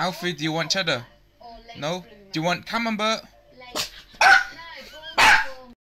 Alfie, do you want cheddar? No? Do you want camembert?